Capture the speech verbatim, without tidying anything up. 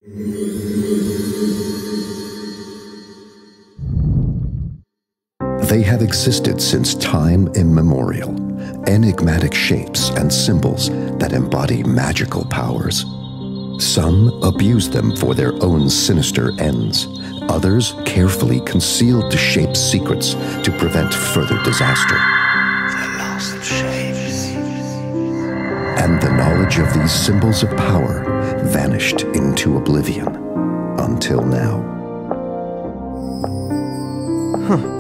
They have existed since time immemorial, enigmatic shapes and symbols that embody magical powers. Some abuse them for their own sinister ends. Others carefully conceal the shape's secrets to prevent further disaster. The lost shapes. And the knowledge of these symbols of power vanished into oblivion until now. Huh.